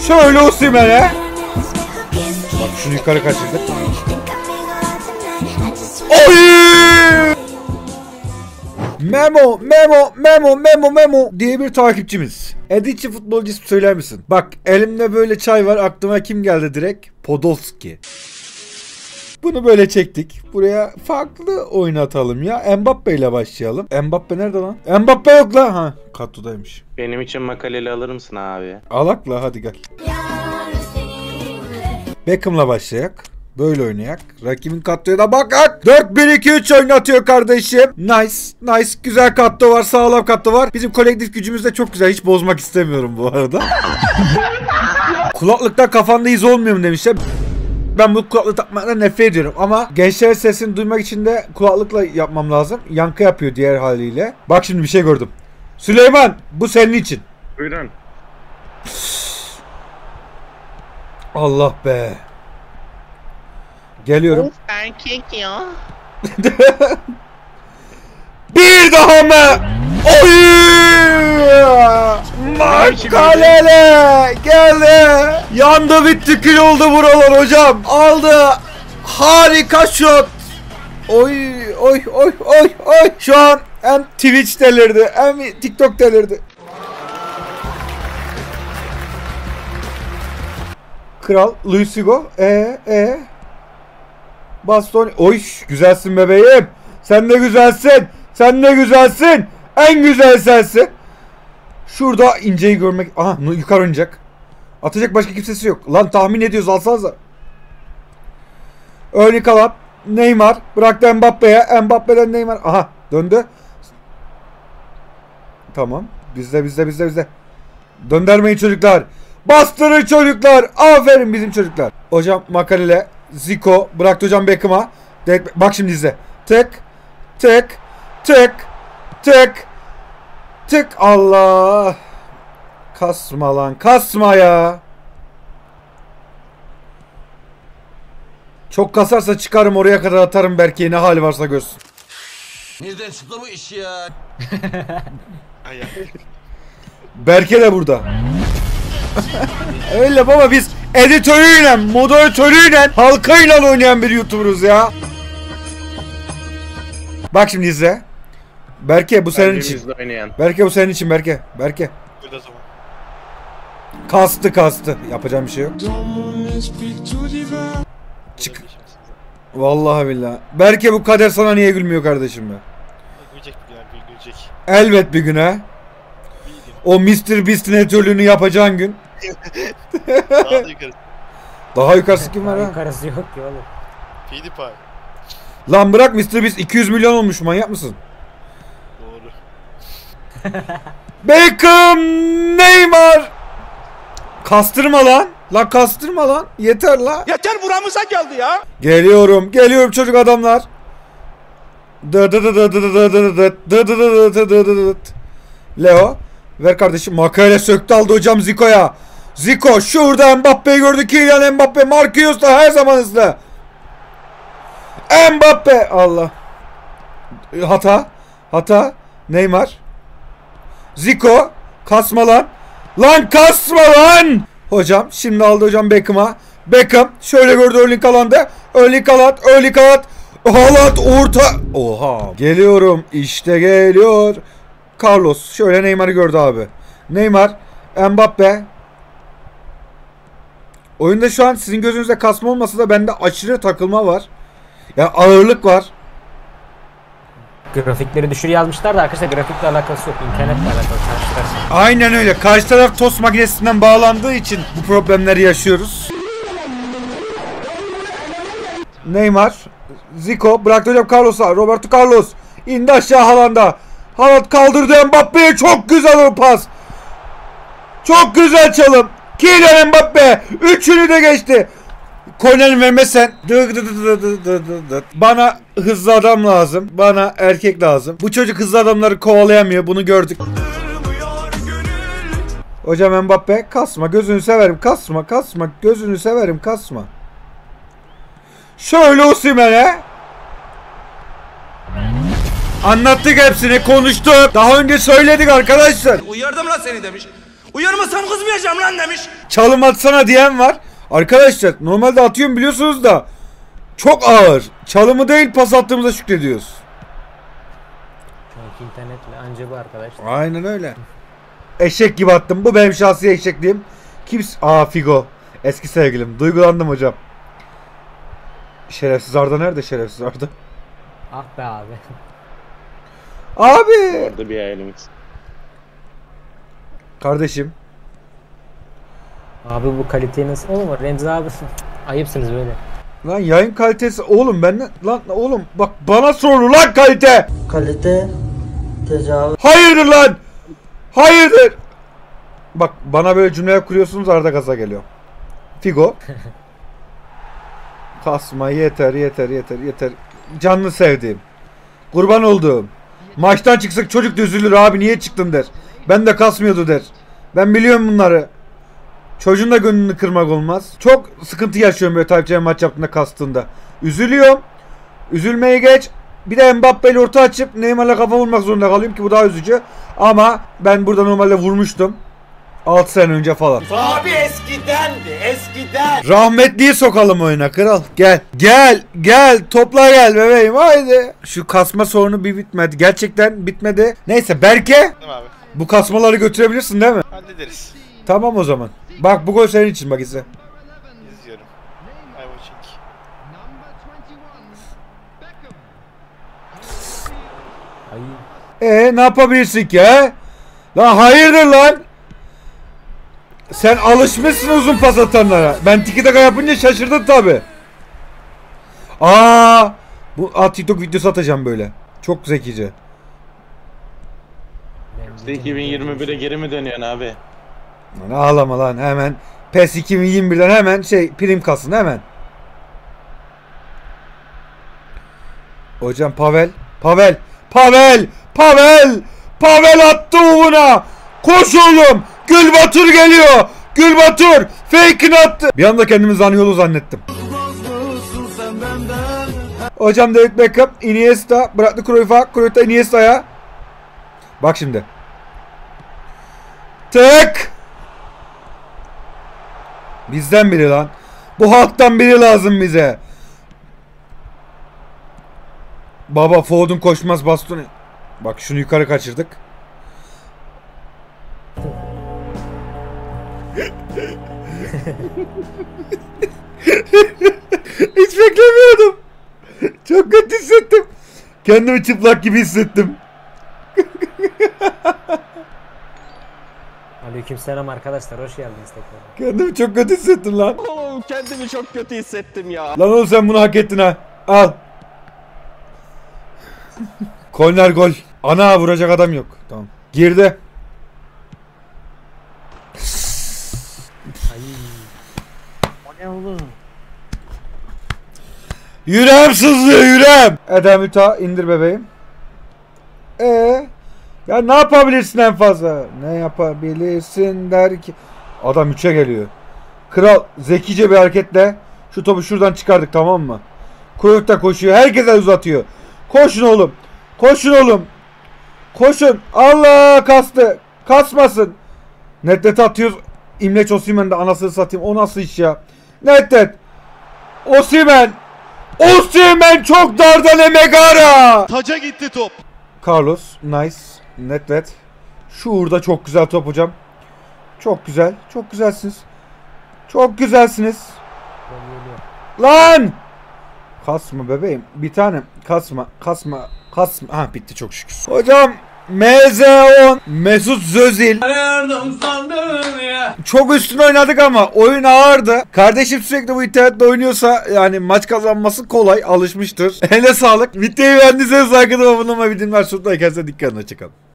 Şöyle Osimhen'e. Bak şunu yukarı kaçırdık. Oy! Memo diye bir takipçimiz. Edici futbolcu söyler misin? Bak elimde böyle çay var, aklıma kim geldi direkt? Podolski. Bunu böyle çektik. Buraya farklı oynatalım ya. Mbappe ile başlayalım. Mbappe nerede lan? Mbappe yok lan. Ha, Katto'daymış. Benim için makaleli alır mısın abi? Alakla hadi gel. Beckham'la başlayak. Böyle oynayak. Rakibin Katto'ya da bak. 4-1-2-3 oynatıyor kardeşim. Nice. Güzel Katto var. Sağlam Katto var. Bizim kolektif gücümüz de çok güzel. Hiç bozmak istemiyorum bu arada. Kulaklıkta kafanda iz olmuyor mu demişler. Ben bu kulaklığı takmaktan nefret ediyorum ama gençlerin sesini duymak için de kulaklıkla yapmam lazım. Yankı yapıyor diğer haliyle. Bak şimdi bir şey gördüm. Süleyman bu senin için. Buyurun. Allah be. Geliyorum. Erkek ya. Bir daha mı? Oy! Makalele geldi. Yandı bitti kül oldu buralar hocam. Aldı. Harika şut. Oy. Şu an hem Twitch delirdi hem TikTok delirdi. Kral Luis Figo. Bastoni. Oy güzelsin bebeğim. Sen de güzelsin. En güzel sensin. Şurada inceyi görmek. Aha yukarı oynayacak. Atacak başka kimsesi yok. Lan tahmin ediyoruz alsanıza. Örnek alan. Neymar. Bıraktı Mbappe'ye. Mbappe'den Neymar. Aha döndü. Tamam. Bizde. Döndürmeyin çocuklar. Bastırın çocuklar. Aferin bizim çocuklar. Hocam Makalele. Zico. Bıraktı hocam Beckham'a. Bak şimdi izle. Tık. Allah. Kasma lan. Kasma ya. Çok kasarsa çıkarım oraya kadar atarım Berke'ye ne hali varsa görsün. Nereden çıktı bu iş ya? Berke de burada. Öyle baba biz editörüyle, moderatörüyle, halkayla oynayan bir YouTuber'ız ya. Bak şimdi izle. Berke bu senin için. Berke bu senin için Berke. Kastı. Yapacağım bir şey yok. Çık. Vallahi billahi. Berke bu kader sana niye gülmüyor kardeşim be? Gülecek. Elbet bir gün ha. O Mr. Beast'in editörlüğünü yapacağın gün. Daha yukarısı kim var ha? Yukarısı yok ki oğlum. PewDiePie. Lan bırak Mr. Beast 200 milyon olmuş manyak mısın? Doğru. Beckham, Neymar. Kastırma lan. Kastırma lan. Yeter la. Yeter buramıza geldi ya. Geliyorum çocuk adamlar. Leo. Ver kardeşim. Makale söktü aldı hocam Zico'ya. Zico şurada Mbappe'yi gördü. Kylian Mbappe. Marquinhos da her zaman hızlı. Mbappe. Allah. Hata. Neymar. Zico. Kasma lan. Kasma lan. Hocam şimdi aldı hocam Beckham'a. Beckham şöyle gördü Erling Haaland'ı. Erling Haaland. Haaland orta. Oha. Geliyorum. İşte geliyor. Carlos. Şöyle Neymar'ı gördü abi. Neymar. Mbappe. Oyunda şu an sizin gözünüzde kasma olmasa da bende aşırı takılma var. Ya ağırlık var. Grafikleri düşür yazmışlar da arkadaşlar grafikle alakası yok. İnternetle alakalı karşılaştırırsın. Aynen öyle. Karşı taraf tost makinesinden bağlandığı için bu problemleri yaşıyoruz. Neymar. Zico. Bıraktı hocam Carlos'a. Roberto Carlos. İndi aşağı Haaland'a. Haaland kaldırdı Mbappe'ye. Çok güzel o pas. Çok güzel çalım. Kylian Mbappe. Üçünü de geçti. Korner vermesen. Bana hızlı adam lazım. Bana erkek lazım. Bu çocuk hızlı adamları kovalayamıyor. Bunu gördük. Hocam Mbappe kasma. Gözünü severim. Kasma. Gözünü severim. Kasma. Şöyle Osimhen'e. Anlattık hepsini. Konuştuk. Daha önce söyledik arkadaşlar. Uyardım lan seni demiş. Uyarmasam kızmayacağım lan demiş. Çalım atsana diyen var. Arkadaşlar normalde atıyorum biliyorsunuz da çok ağır. Çalımı değil pas attığımıza şükrediyoruz. Şu anki internetle anca bu arkadaşlar. Aynen öyle. Eşek gibi attım. Bu benim şahsi eşekliğim. Figo. Eski sevgilim. Duygulandım hocam. Şerefsiz Arda nerede şerefsiz Arda? Ah be abi. Abi. Orada bir ailemiz. Kardeşim. Abi bu kaliteyi nasıl? Oğlum Remzi abi. Ayıpsınız böyle. Lan yayın kalitesi. Oğlum ben lan oğlum bak bana sorulur lan kalite. Kalite tecavüz. Hayırdır lan. Hayırdır. Bak bana böyle cümleler kuruyorsunuz Arda gaza geliyor. Figo. Kasma yeter yeter yeter yeter. Canlı sevdiğim. Kurban olduğum. Maçtan çıksak çocuk da üzülür abi niye çıktın der. Ben de kasmıyordu der. Ben biliyorum bunları. Çocuğun da gönlünü kırmak olmaz. Çok sıkıntı yaşıyorum böyle takipçilerim maç yaptığında kastığında. Üzülüyorum. Üzülmeyi geç. Bir de Mbappe ile orta açıp Neymar'la kafa vurmak zorunda kalıyorum ki bu daha üzücü. Ama ben burada normalde vurmuştum. 6 sene önce falan. Abi eskidendi eskiden. Rahmetliyi sokalım oyuna kral. Gel. Gel. Gel. Topla gel bebeğim. Haydi. Şu kasma sorunu bir bitmedi. Gerçekten bitmedi. Neyse Berke. Değil mi abi? Bu kasmaları götürebilirsin değil mi? Hallederiz. Tamam o zaman. Bak bu gol senin için bak izle. İzliyorum. I watching. Ay. Ne yapabilirsin ki he? Lan hayırdır lan? Sen alışmışsın uzun pas atanlara. Ben tiki taka yapınca şaşırdın tabi. TikTok videosu atacağım böyle. Çok zekice. İşte 2021'e geri mi dönüyorsun abi? Lan ağlama lan hemen. PES 2021'den hemen prim kasın hemen. Hocam Pavel attı buna. Koş oğlum. Gülbatur geliyor. Gülbatur fake'ini attı. Bir anda kendimi Zaniolo zannettim. Hocam David Beckham, Iniesta bıraktı Cruyff'a. Cruyff'ta Iniesta'ya. Bak şimdi. Tık. Bizden biri lan. Bu halktan biri lazım bize. Baba Foden koşmaz bastonu. Bak şunu yukarı kaçırdık. Hiç beklemiyordum. Çok kötü hissettim. Kendimi çıplak gibi hissettim. Aleykümselam arkadaşlar, hoş geldiniz tekrar. Kendimi çok kötü hissettim lan. Oğlum kendimi çok kötü hissettim ya. Lan oğlum sen bunu hak ettin ha. Al. Korner gol. Ana vuracak adam yok. Tamam. Girdi. Ay. O ne oğlum? Yüreğim sızlıyor yüreğim. Edemüta indir bebeğim. Ya ne yapabilirsin en fazla? Ne yapabilirsin der ki. Adam 3'e geliyor. Kral zekice bir hareketle şu topu şuradan çıkardık tamam mı? Cruyff da koşuyor. Herkese uzatıyor. Koşun oğlum. Koşun oğlum. Koşun. Allah kastı. Kasmasın. Nettet atıyoruz. İmleç Osimhen'de anasını satayım. O nasıl iş ya? Nettet. Osimhen. Osimhen çok dardan Emegara. Taca gitti top. Carlos. Nice. Nettet. Şu uğurda çok güzel top hocam. Çok güzel. Çok güzelsiniz. Çok güzelsiniz. Lan. Kasma bebeğim. Bir tane. Kasma. Ha bitti çok şükür. Hocam. MZ10 Mesut Özil. Çok üstün oynadık ama oyun ağırdı. Kardeşim sürekli bu internette oynuyorsa yani maç kazanması kolay, alışmıştır. Eline sağlık. Videoyu beğendiyseniz saygıda abone olmayı, bildirimler sunmayı, kendinize dikkat edin. Hoşçakalın.